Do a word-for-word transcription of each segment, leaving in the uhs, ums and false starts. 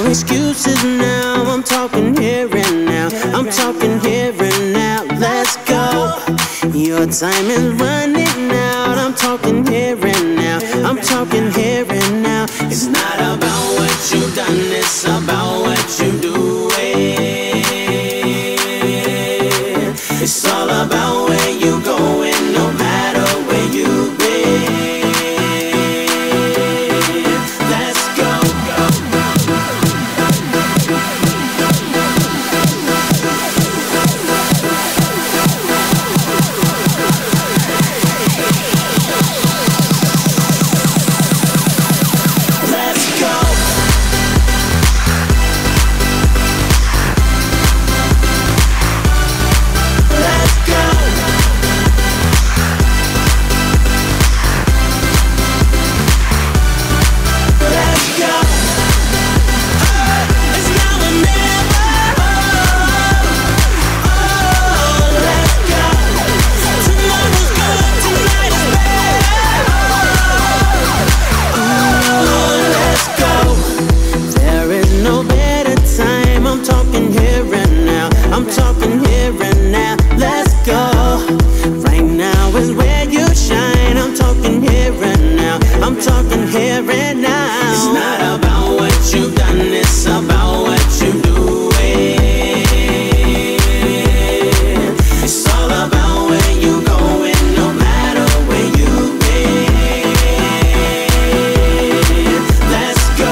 excuses now. I'm talking here and now. I'm talking here and now. Let's go. Your time is running out. I'm talking here and now. I'm talking here and now. It's not about what you've done, it's about what you do. It's all about where you going, no matter where you've been. Let's go. I'm talking here and now, let's go. Right now is where you shine. I'm talking here and now. I'm talking here and now. It's not about what you've done, it's about what you do. It's all about where you going, no matter where you've been. Let's go.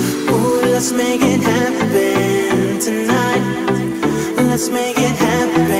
Let's make it happen tonight. Let's make it happen.